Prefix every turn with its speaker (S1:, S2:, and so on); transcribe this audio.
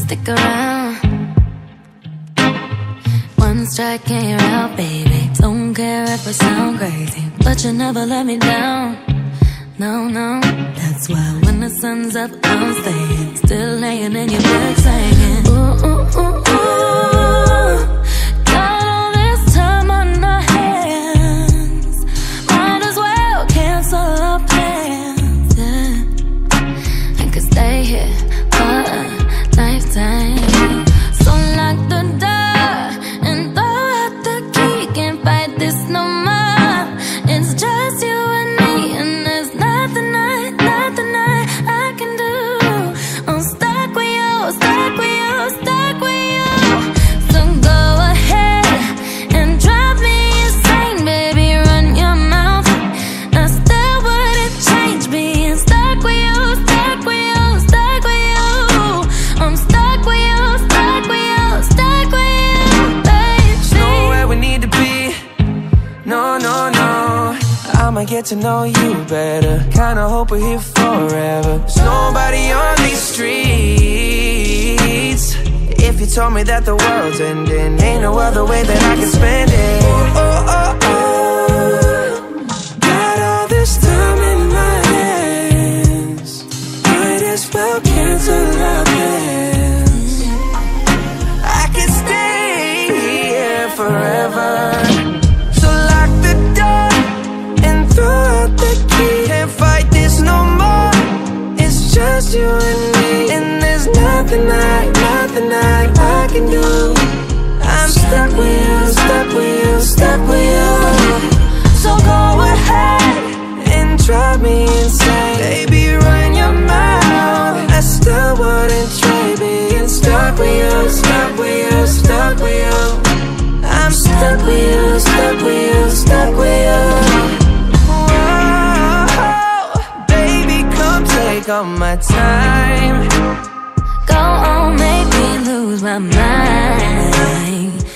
S1: stick around. One strike and you're out, baby. Don't care if I sound crazy, but you never let me down. No, no, that's why when the sun's up, I'm staying, still laying in your bed singing. Ooh, ooh, ooh, ooh. Got all this time on our hands, might as well cancel our plans, yeah. I could stay here for a lifetime. So lock the door and throw out the key. Can't fight this no more. It's just you and me, and there's nothing I can do. I'm stuck with you, stuck with you, stuck with you. So go ahead and drive me insane, baby, run your mouth. I still wouldn't change being stuck with you, stuck with you, stuck with you. I'm stuck with you, stuck with you, stuck with you, baby.
S2: There's nowhere we need to be, no, no, no. I'ma get to know you better, kinda hope we're here forever. There's nobody on these streets. If you told me that the world's ending, ain't no other way that I can spend it. Oh, oh, oh, oh. Got all this time in my hands, might as well cancel our plans. I can stay here forever. So lock the door and throw out the key. Can't fight this no more. It's just you and me, and there's nothing I can do. I'm stuck with you, stuck with you, stuck with you. So go ahead and drive me insane, baby, run your mouth. I still wouldn't trade being stuck with you, stuck with you, stuck with you. I'm stuck with you, stuck with you, stuck with you. Baby, come take all my time.
S1: Go on, make me lose my mind.